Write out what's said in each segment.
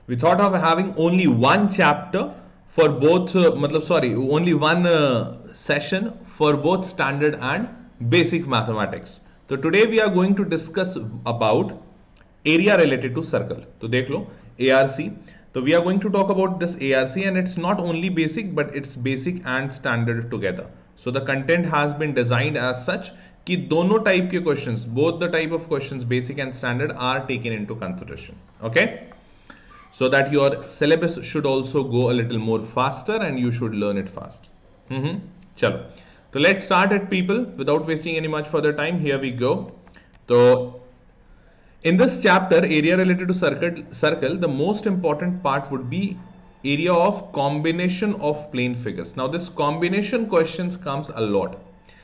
We thought of having only one chapter for both, only one session for both standard and basic mathematics. So today we are going to discuss about area related to circle. So देख लो ARC. So we are going to talk about this ARC, and it's not only basic but it's basic and standard together. So the content has been designed as such कि दोनों type के questions, both the type of questions basic and standard are taken into consideration. Okay, so that your syllabus should also go a little more faster and you should learn it fast. Chalo, so let's start it, people, without wasting any much further time. Here we go. So in this chapter, area related to circle, the most important part would be area of combination of plane figures. Now this combination questions comes a lot.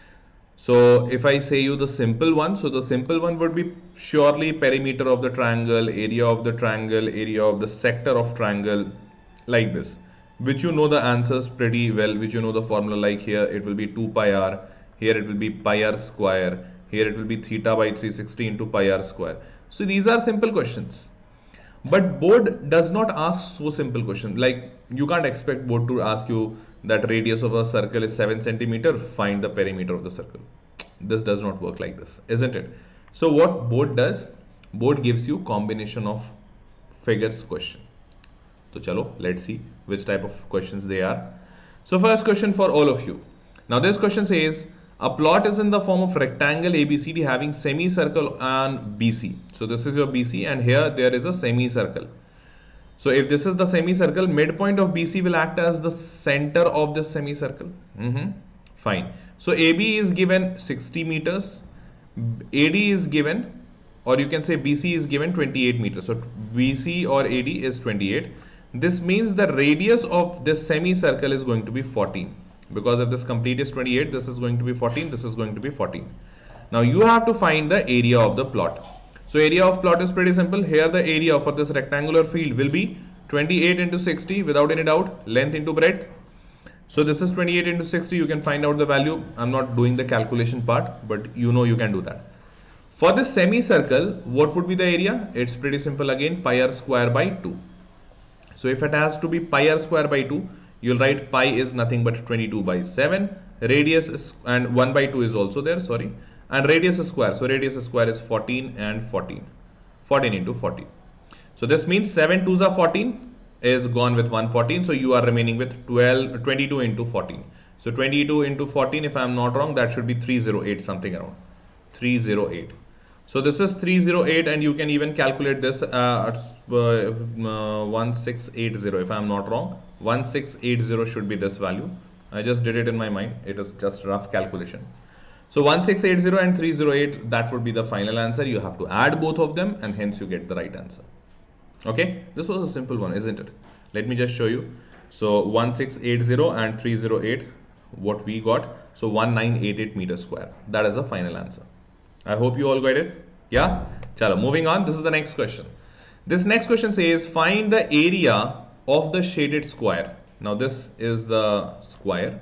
So if I say you the simple one, so the simple one would be surely perimeter of the triangle, area of the triangle, area of the sector of triangle, like this, which you know the answers pretty well, which you know the formula. Like here it will be 2 pi r, here it will be pi r square, here it will be theta by 360 into pi r square. So these are simple questions, but board does not ask so simple questions. Like you can't expect board to ask you that radius of a circle is 7 centimeter, find the perimeter of the circle. This does not work like this, isn't it? So what board does, board gives you combination of figures question. So chalo, let's see which type of questions they are. So first question for all of you. Now this question says a plot is in the form of rectangle ABCD having semicircle on BC. So this is your BC, and here there is a semicircle. So if this is the semicircle, midpoint of BC will act as the center of this semicircle. Fine. So AB is given 60 meters, AD is given, or you can say BC is given 28 meters. So BC or AD is 28. This means the radius of this semicircle is going to be 14. Because if this complete is 28, this is going to be 14, this is going to be 14. Now you have to find the area of the plot. So area of plot is pretty simple. Here the area for this rectangular field will be 28 into 60 without any doubt, length into breadth. So this is 28 into 60, you can find out the value. I'm not doing the calculation part, but you know you can do that. For this semicircle, what would be the area? It's pretty simple again, pi r square by 2. So if it has to be pi r square by 2, you'll write pi is nothing but 22 by 7. Radius is, and 1 by 2 is also there, sorry. And radius is square. So radius square is 14 and 14. 14 into 14. So this means 7 2s are 14 is gone with 114. So you are remaining with 22 into 14. So 22 into 14, if I am not wrong, that should be 308, something around 308. So this is 308, and you can even calculate this at 1680, if I am not wrong. 1680 should be this value. I just did it in my mind. It is just rough calculation. So 1680 and 308, that would be the final answer. You have to add both of them, and hence you get the right answer. Okay, this was a simple one, isn't it? Let me just show you. So 1680 and 308, what we got. So 1988 meters square. That is the final answer. I hope you all got it. Yeah? Chalo, moving on. This is the next question. This next question says find the area of the shaded square. Now this is the square.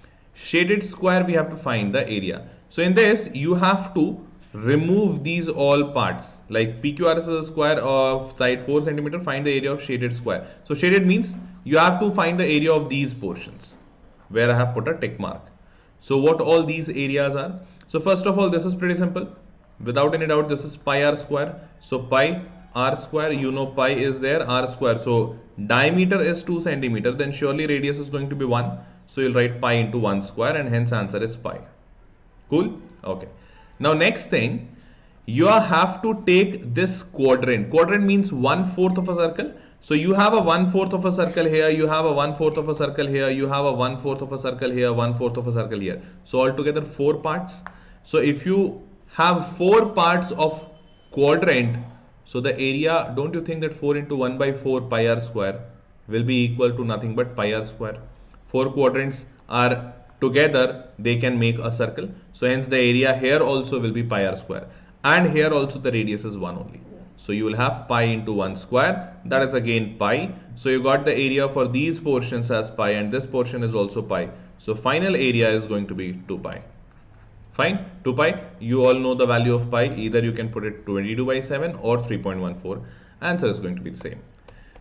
Shaded square, we have to find the area. So in this, you have to remove these all parts. Like PQR is a square of side 4 centimeter, find the area of shaded square. So shaded means you have to find the area of these portions where I have put a tick mark. So what all these areas are? So first of all, this is pretty simple. Without any doubt, this is pi r square. So pi r square, you know pi is there, r square. So diameter is 2 centimeter, then surely radius is going to be 1. So you'll write pi into 1 square, and hence answer is pi. Cool? Okay. Now next thing, you have to take this quadrant. Quadrant means 1/4 of a circle. So you have a 1/4 of a circle here, you have a 1/4 of a circle here, you have a 1/4 of a circle here, 1/4 of a circle here. So altogether 4 parts. So if you have 4 parts of quadrant, so the area, don't you think that 4 into 1/4 pi r square will be equal to nothing but pi r square? 4 quadrants are together, they can make a circle. So hence the area here also will be pi r square, and here also the radius is 1 only. So you will have pi into 1 square, that is again pi. So you got the area for these portions as pi, and this portion is also pi. So final area is going to be 2 pi. Fine, 2 pi, you all know the value of pi. Either you can put it 22/7 or 3.14. Answer is going to be the same.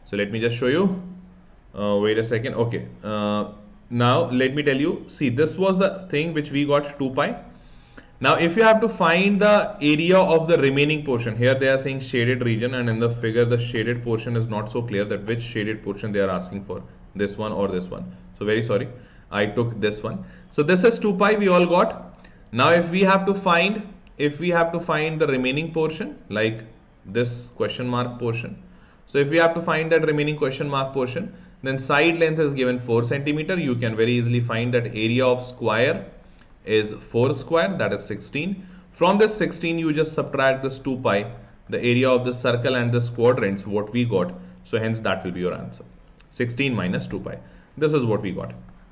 So let me just show you. Wait a second. Okay. Now let me tell you. See, this was the thing which we got 2 pi. Now if you have to find the area of the remaining portion, here they are saying shaded region, and in the figure the shaded portion is not so clear that which shaded portion they are asking for, this one or this one. So very sorry, I took this one. So this is 2 pi we all got. Now if we have to find the remaining portion, like this question mark portion. So if we have to find that remaining question mark portion, then side length is given 4 centimeter. You can very easily find that area of square is 4 square, that is 16. From this 16 you just subtract this 2 pi, the area of the circle and this quadrants, what we got. So hence that will be your answer. 16 minus 2 pi. This is what we got.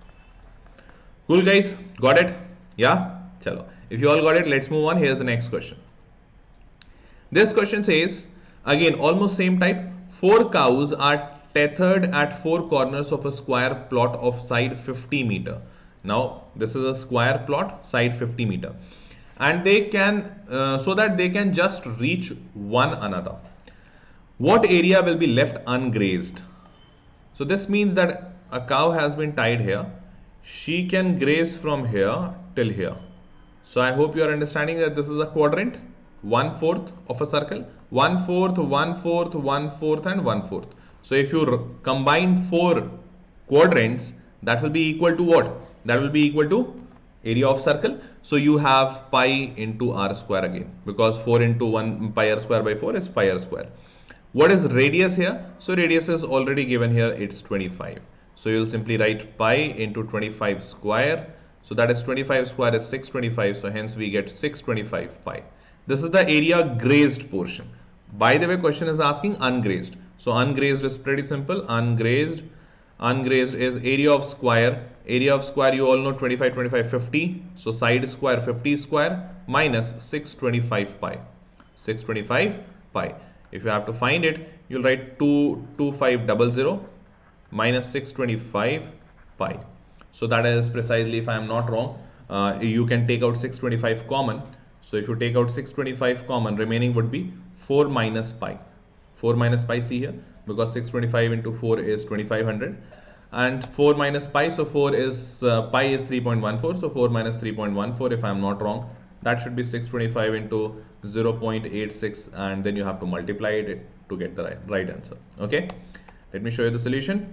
Cool guys, got it? Yeah? Chalo. If you all got it, let's move on. Here's the next question. This question says, again almost same type. 4 cows are tethered at 4 corners of a square plot of side 50 meter. Now this is a square plot, side 50 meter, and they can so that they can just reach one another. What area will be left ungrazed? So this means that a cow has been tied here. She can graze from here till here. So I hope you are understanding that this is a quadrant, 1/4 of a circle, 1/4, 1/4, 1/4 and 1/4. So if you combine 4 quadrants, that will be equal to what? That will be equal to area of circle. So you have pi into r square again, because 4 into 1 pi r square by 4 is pi r square. What is radius here? So radius is already given here, it's 25. So you'll simply write pi into 25 square. So that is 25 square is 625. So hence we get 625 pi. This is the area grazed portion. By the way, question is asking ungrazed. So ungrazed is pretty simple. Ungrazed is area of square. Area of square, you all know, 25, 25, 50. So side square 50 square minus 625 pi. 625 pi. If you have to find it, you'll write 22500 minus 625 pi. So that is precisely, if I am not wrong, you can take out 625 common. So if you take out 625 common, remaining would be 4 minus pi. 4 minus pi, see here, because 625 into 4 is 2500. And 4 minus pi, so 4 is pi is 3.14, so 4 minus 3.14, if I am not wrong, that should be 625 into 0.86, and then you have to multiply it to get the right answer. Okay, let me show you the solution.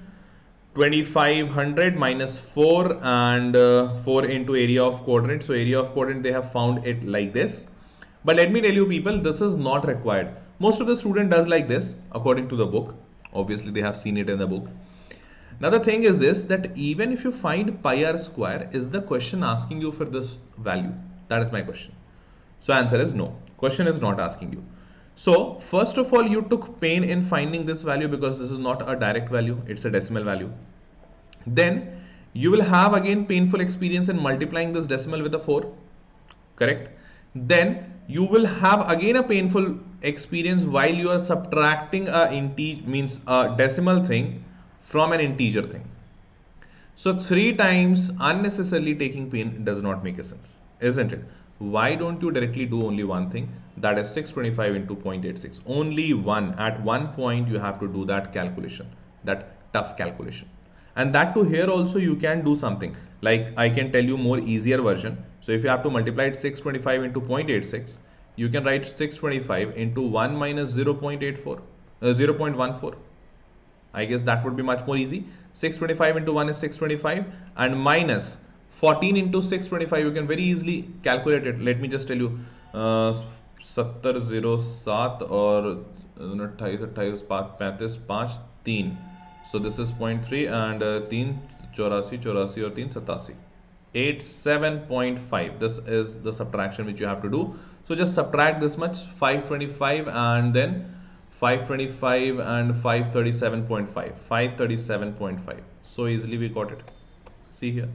2500 minus 4 and 4 into area of quadrant. So area of quadrant, they have found it like this. But let me tell you people, this is not required. Most of the student does like this according to the book. Obviously they have seen it in the book. Now the thing is this, that even if you find pi r square, is the question asking you for this value? That is my question. So answer is no. Question is not asking you. So first of all, you took pain in finding this value because this is not a direct value, it's a decimal value. Then you will have again painful experience in multiplying this decimal with a 4, correct? Then you will have again a painful experience while you are subtracting a decimal thing from an integer thing. So 3 times unnecessarily taking pain does not make a sense, isn't it? Why don't you directly do only one thing, that is 625 into 0.86, only one. At one point you have to do that calculation, that tough calculation. And that too, here also you can do something like, I can tell you more easier version. So if you have to multiply it 625 into 0.86, you can write 625 into 1 minus 0.14. I guess that would be much more easy. 625 into 1 is 625 and minus 14 into 625, you can very easily calculate it. Let me just tell you, 7007 or 3. So this is 0.3 and 3 84 or 3 87. 87.5. This is the subtraction which you have to do. So just subtract this much, 525 and then 525 and 537.5. 537.5. So easily we got it. See here,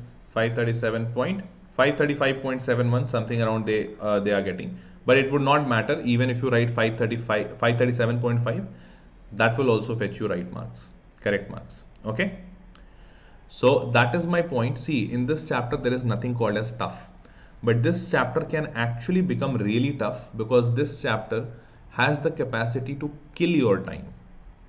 535.71, something around they are getting. But it would not matter even if you write 537.5. That will also fetch you right marks, correct marks. Okay. So that is my point. See, in this chapter there is nothing called as tough, but this chapter can actually become really tough because this chapter has the capacity to kill your time.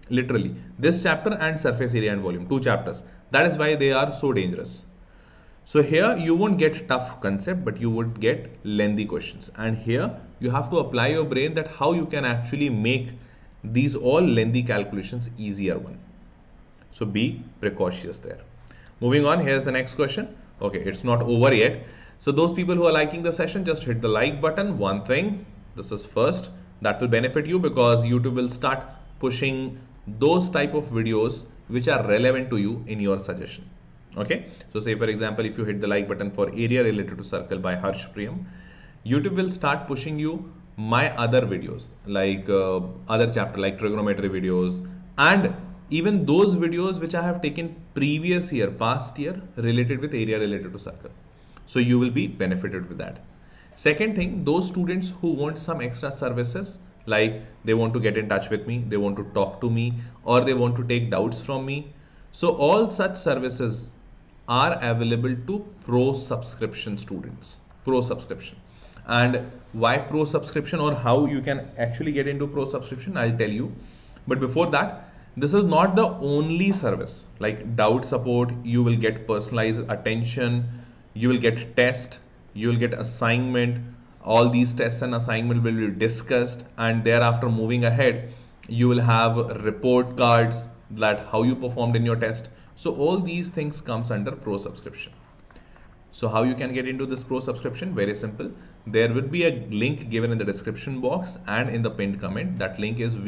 literally this chapter and surface area and volume, two chapters. That is why they are so dangerous. So here you won't get tough concept, but you would get lengthy questions. And here you have to apply your brain that how you can actually make these all lengthy calculations easier one. So be precautious there. Moving on, here's the next question. Okay, it's not over yet. So those people who are liking the session, just hit the like button. One thing, this is first, that will benefit you because YouTube will start pushing those type of videos which are relevant to you in your suggestion. Okay, so say for example, if you hit the like button for area related to circle by Harsh Priyam, YouTube will start pushing you my other videos like other chapter like trigonometry videos, and even those videos which I have taken previous year, past year related with area related to circle. So you will be benefited with that. Second thing, those students who want some extra services, like they want to get in touch with me, they want to talk to me, or they want to take doubts from me. So all such services are available to pro subscription students, pro subscription. And why pro subscription or how you can actually get into pro subscription, I'll tell you. But before that, this is not the only service. Like doubt support, you will get personalized attention, you will get test, you will get assignment. All these tests and assignment will be discussed, and thereafter moving ahead, you will have report cards that how you performed in your test. So all these things comes under pro subscription. So how you can get into this pro subscription? Very simple. There will be a link given in the description box and in the pinned comment. That link is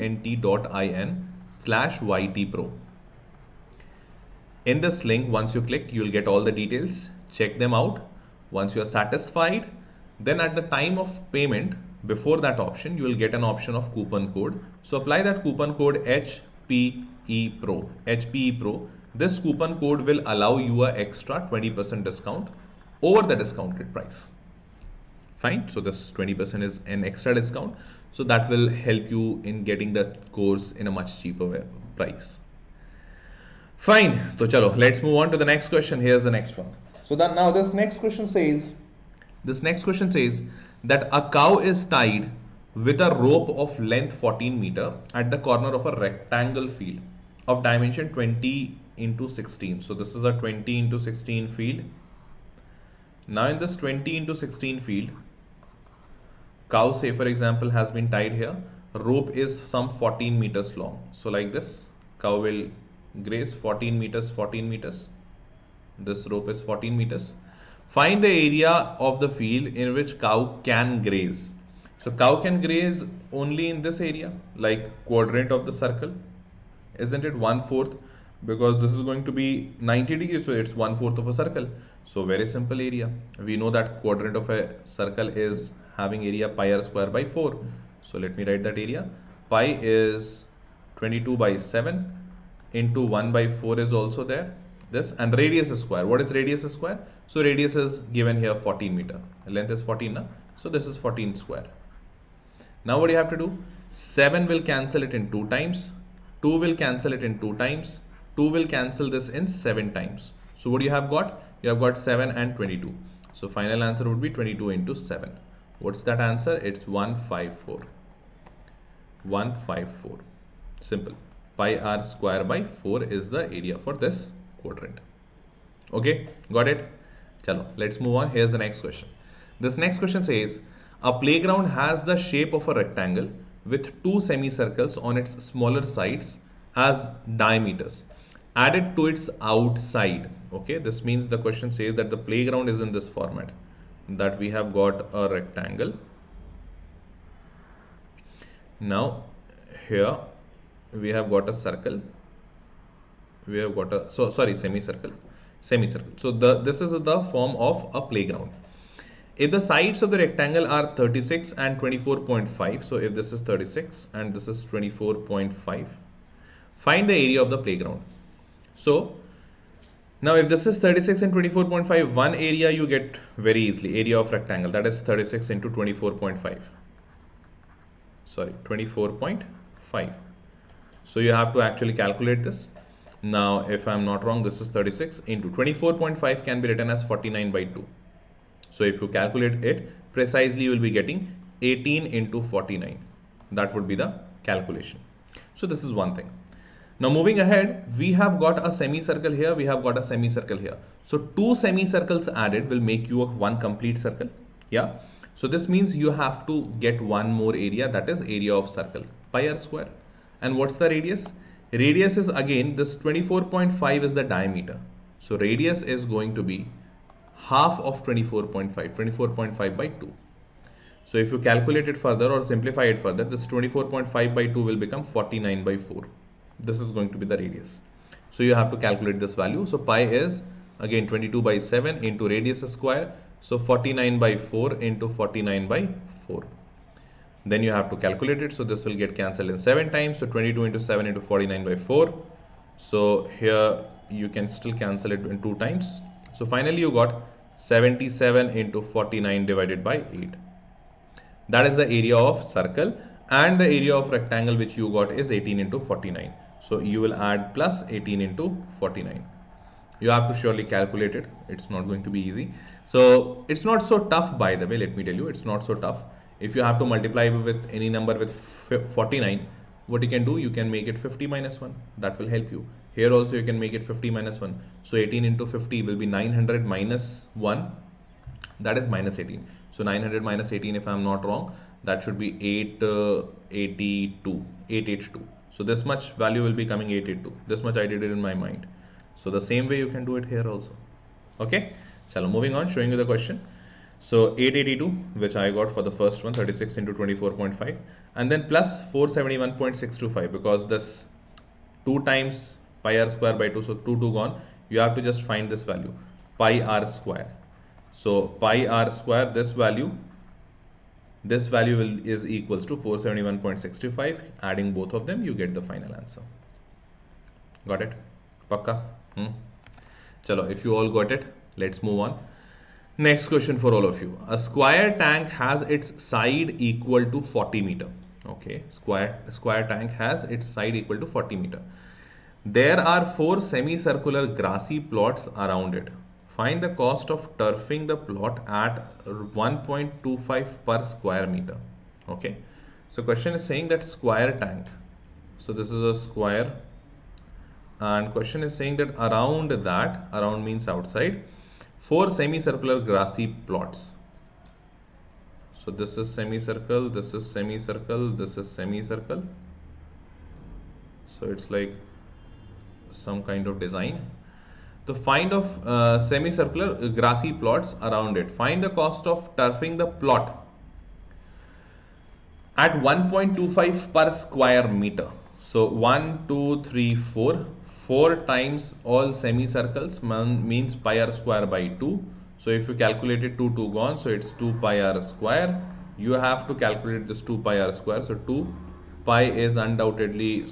vdnt.in/ytpro. In this link, once you click, you will get all the details. Check them out. Once you are satisfied, then at the time of payment, before that option, you will get an option of coupon code. So apply that coupon code HPEPRO. HPEPRO. This coupon code will allow you an extra 20% discount over the discounted price. Fine. So this 20% is an extra discount. So that will help you in getting the course in a much cheaper price. Fine. So chalo, let's move on to the next question. Here's the next one. So that now this next question says that a cow is tied with a rope of length 14 meter at the corner of a rectangle field of dimension 20 into 16. So this is a 20 into 16 field. Now in this 20 into 16 field, cow, say for example, has been tied here. Rope is some 14 meters long. So like this, cow will graze 14 meters, 14 meters. This rope is 14 meters. Find the area of the field in which cow can graze. So cow can graze only in this area, like quadrant of the circle. Isn't it 1/4? Because this is going to be 90 degrees, so it's 1/4 of a circle. So very simple area. We know that quadrant of a circle is having area pi r square by 4. So let me write that area. Pi is 22 by 7 into 1 by 4 is also there. This and radius is square. What is radius is square? So radius is given here 14 meter. Length is 14 now. So this is 14 square. Now what you have to do? 7 will cancel it in 2 times. 2 will cancel it in 2 times. 2 will cancel this in 7 times. So what you have got? You have got 7 and 22. So final answer would be 22 into 7. What's that answer? It's 154. 154. Simple. Pi r square by 4 is the area for this quadrant. Okay, got it? Chalo, let's move on. Here's the next question. This next question says, a playground has the shape of a rectangle with 2 semicircles on its smaller sides as diameters added to its outside. Okay, this means the question says that the playground is in this format, that we have got a rectangle. Now here we have got a circle, we have got a semicircle. So this is the form of a playground. If the sides of the rectangle are 36 and 24.5, so if this is 36 and this is 24.5, find the area of the playground. So now if this is 36 and 24.5, one area you get very easily, area of rectangle, that is 36 into 24.5. Sorry, 24.5. So you have to actually calculate this. Now if I'm not wrong, this is 36 into 24.5 can be written as 49 by 2. So if you calculate it precisely, you will be getting 18 into 49. That would be the calculation. So this is one thing. Now moving ahead, we have got a semicircle here, we have got a semicircle here. So two semicircles added will make you one complete circle. Yeah. So this means you have to get one more area, that is area of circle, pi r square. And what's the radius? Radius is again this 24.5 is the diameter. So radius is going to be half of 24.5, 24.5 by 2. So if you calculate it further or simplify it further, this 24.5 by 2 will become 49 by 4. This is going to be the radius. So you have to calculate this value. So pi is again 22 by 7 into radius square. So 49 by 4 into 49 by 4. Then you have to calculate it. So this will get cancelled in 7 times. So 22 into 7 into 49 by 4. So here you can still cancel it in 2 times. So finally you got 77 into 49 divided by 8. That is the area of circle, and the area of rectangle which you got is 18 into 49. So you will add plus 18 into 49. You have to surely calculate it. It's not going to be easy. So it's not so tough, by the way, let me tell you, it's not so tough. If you have to multiply with any number with 49, what you can do, you can make it 50 minus 1. That will help you. Here also you can make it 50 minus 1. So 18 into 50 will be 900 minus 1. That is minus 18. So 900 minus 18, if I am not wrong, that should be 882. So this much value will be coming 882. This much I did it in my mind. So the same way you can do it here also. Okay. Chalo, moving on, showing you the question. So 882, which I got for the first one, 36 into 24.5, and then plus 471.625, because this 2 times pi r square by 2, so 2 gone. You have to just find this value, pi r square. So pi r square, this value is equals to 471.65. Adding both of them, you get the final answer. Got it? Pakka? Chalo, if you all got it, let's move on. Next question for all of you. A square tank has its side equal to 40 meter. Okay, square tank has its side equal to 40 meter. There are 4 semicircular grassy plots around it. Find the cost of turfing the plot at 1.25 per square meter. Okay, so question is saying that square tank. So this is a square, and question is saying that around means outside, 4 semicircular grassy plots. So this is semicircle, this is semicircle, this is semicircle. So it's like some kind of design. The find of semicircular grassy plots around it. Find the cost of turfing the plot at 1.25 per square meter. So 1, 2, 3, 4. 4 times all semicircles means pi r square by 2. So if you calculate it, 2 gone, so it's 2 pi r square. You have to calculate this 2 pi r square. So 2 pi is undoubtedly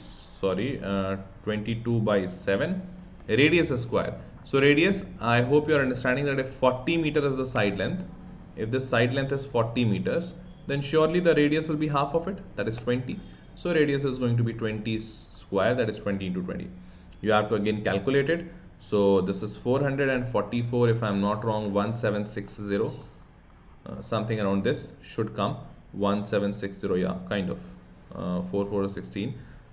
22 by 7. Radius is square. So radius, I hope you are understanding that if 40 meter is the side length, if this side length is 40 meters, then surely the radius will be half of it, that is 20. So radius is going to be 20 square, that is 20 into 20. You have to again calculate it. So this is 444, if I am not wrong, 1760, something around this should come. 1760, yeah, kind of 4416,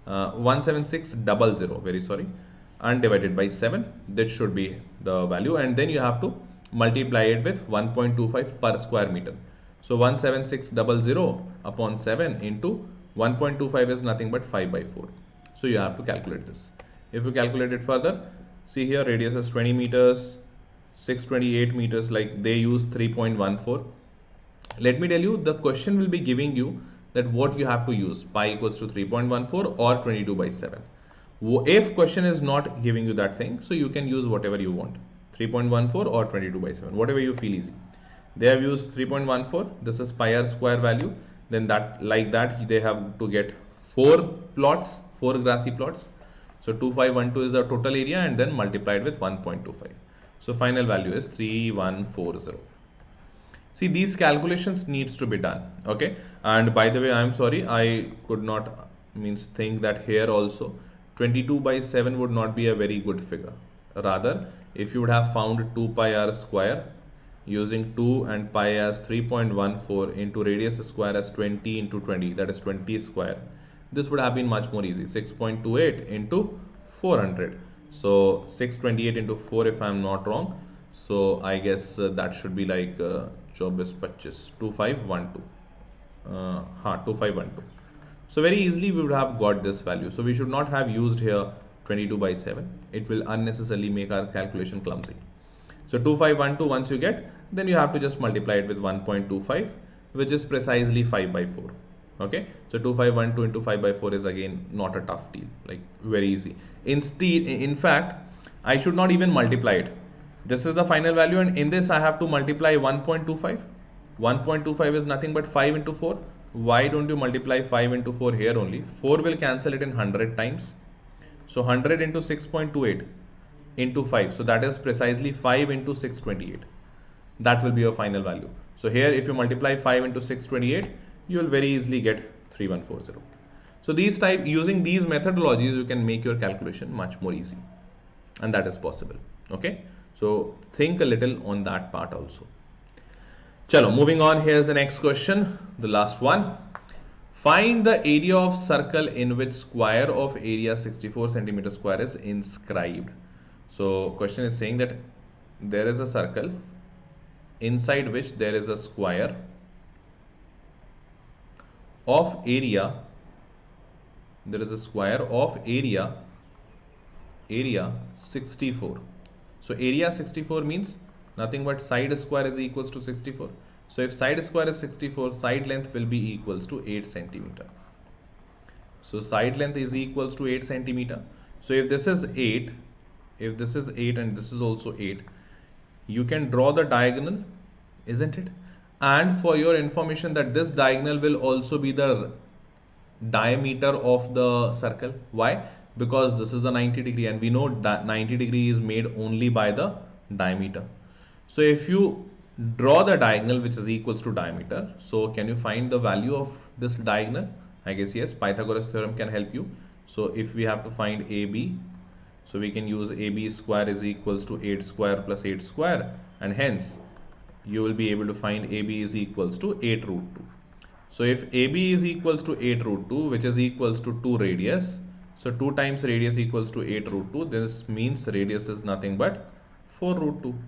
17600, very sorry, and divided by 7. This should be the value, and then you have to multiply it with 1.25 per square meter. So 17600 upon 7 into 1.25 is nothing but 5 by 4. So you have to calculate this. If you calculate it further, see here, radius is 20 meters, 628 meters, like they use 3.14. Let me tell you, the question will be giving you that what you have to use, pi equals to 3.14 or 22 by 7. If question is not giving you that thing, so you can use whatever you want, 3.14 or 22 by 7, whatever you feel easy. They have used 3.14, this is pi r square value, then that, like that, they have to get 4 plots, 4 grassy plots. So 2512 is the total area, and then multiplied with 1.25. So final value is 3140. See, these calculations needs to be done. Okay. And by the way, I am sorry, I could not think that here also 22 by 7 would not be a very good figure. Rather, if you would have found 2 pi r square using 2 and pi as 3.14 into radius square as 20 into 20, that is 20 square. this would have been much more easy. 6.28 into 400. So 628 into 4 if I am not wrong. So I guess that should be like 2512. 2512. So very easily we would have got this value. So we should not have used here 22 by 7. It will unnecessarily make our calculation clumsy. So 2512 once you get, then you have to just multiply it with 1.25, which is precisely 5 by 4. Okay, so 2512 into 5 by 4 is again not a tough deal, like very easy. In fact, I should not even multiply it. This is the final value, and in this I have to multiply 1.25. 1.25 is nothing but 5 into 4. Why don't you multiply 5 into 4 here only? 4 will cancel it in 100 times. So 100 into 6.28 into 5. So that is precisely 5 into 628. That will be your final value. So here if you multiply 5 into 628, you will very easily get 3140. So using these methodologies, you can make your calculation much more easy, and that is possible. Okay, so think a little on that part also. Chalo, moving on, here's the next question, the last one. Find the area of circle in which square of area 64 centimeter square is inscribed. So question is saying that there is a circle inside which there is a square of area. There is a square of area 64. So area 64 means nothing but side square is equals to 64. So if side square is 64, side length will be equals to 8 centimeter. So side length is equals to 8 centimeter. So if this is 8, and this is also 8, you can draw the diagonal, isn't it? And for your information, that this diagonal will also be the diameter of the circle. Why? Because this is the 90 degree, and we know that 90 degree is made only by the diameter. So if you draw the diagonal which is equals to diameter, so can you find the value of this diagonal? I guess yes, Pythagoras theorem can help you. So if we have to find AB, so we can use AB square is equals to 8 square plus 8 square, and hence you will be able to find AB is equals to 8 root 2. So if AB is equals to 8 root 2, which is equals to 2 radius, so 2 times radius equals to 8 root 2, this means radius is nothing but 4 root 2.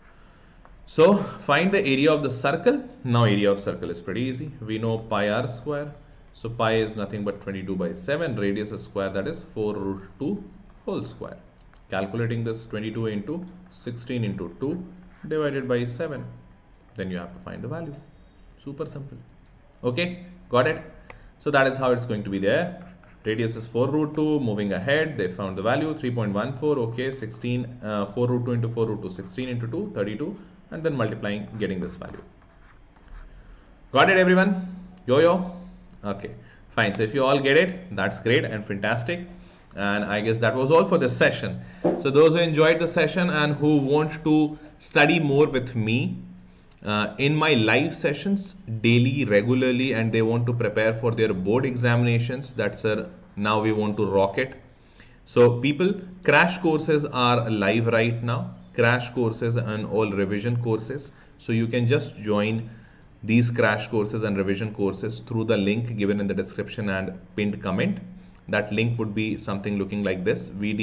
So find the area of the circle. Now area of circle is pretty easy. We know pi r square. So pi is nothing but 22 by 7. Radius is square, that is 4 root 2 whole square. Calculating this, 22 into 16 into 2 divided by 7. Then you have to find the value. Super simple. Okay, got it? So that is how it's going to be there. Radius is 4 root 2. Moving ahead, they found the value 3.14. Okay, 4 root 2 into 4 root 2, 16 into 2, 32. And then multiplying, getting this value. Got it, everyone? Yo. Okay, fine. So if you all get it, that's great and fantastic. And I guess that was all for this session. So those who enjoyed the session and who want to study more with me in my live sessions daily, regularly, and they want to prepare for their board examinations, that's now we want to rock it. So people, crash courses are live right now. Crash courses and all revision courses. So you can just join these crash courses and revision courses through the link given in the description and pinned comment. That link would be something looking like this,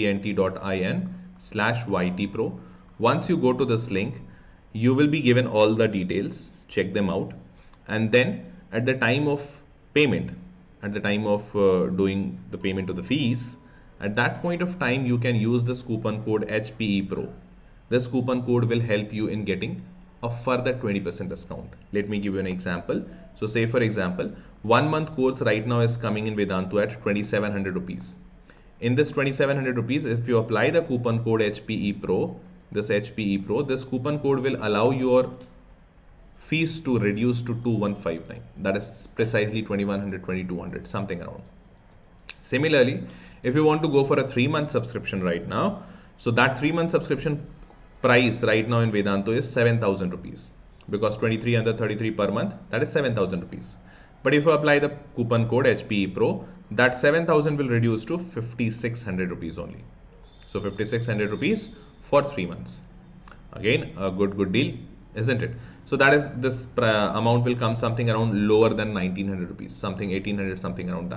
vdnt.in/ytpro. Once you go to this link, you will be given all the details, check them out. And then at the time of payment, at the time of doing the payment of the fees, at that point of time, you can use this coupon code HPEPRO. This coupon code will help you in getting a further 20% discount. Let me give you an example. So say for example, 1 month course right now is coming in Vedantu at 2700 rupees. In this 2700 rupees, if you apply the coupon code HPEPRO, this coupon code will allow your fees to reduce to 2159. That is precisely 2100, 2200, something around. Similarly, if you want to go for a 3-month subscription right now, so that 3-month subscription price right now in Vedantu is 7,000 rupees, because 23 under 33 per month, that is 7,000 rupees. But if you apply the coupon code HPEPRO, that 7,000 will reduce to 5,600 rupees only. So 5,600 rupees for 3 months. Again, a good deal, isn't it? So that is, this amount will come something around lower than 1,900 rupees, something 1,800, something around that.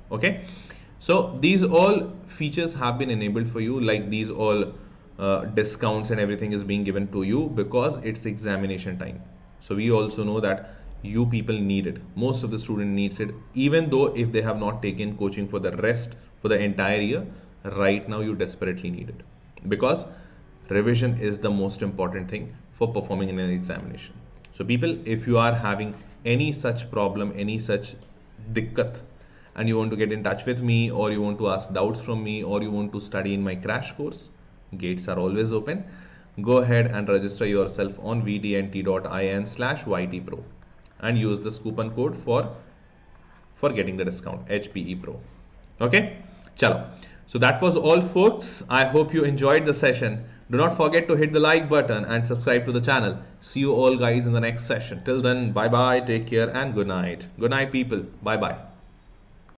Okay, so these all features have been enabled for you, like these all discounts and everything is being given to you because it's examination time. So we also know that you people need it. Most of the student needs it, even though if they have not taken coaching for the entire year, right now you desperately need it, because revision is the most important thing for performing in an examination. So people, if you are having any such problem, any such dikkat, and you want to get in touch with me, or you want to ask doubts from me, or you want to study in my crash course, gates are always open. Go ahead and register yourself on vdnt.in/ytpro and use this coupon code for getting the discount, HPE Pro. Okay, chalo. So that was all, folks. I hope you enjoyed the session. Do not forget to hit the like button and subscribe to the channel. See you all guys in the next session. Till then, bye bye, take care and good night. Good night, people. Bye bye.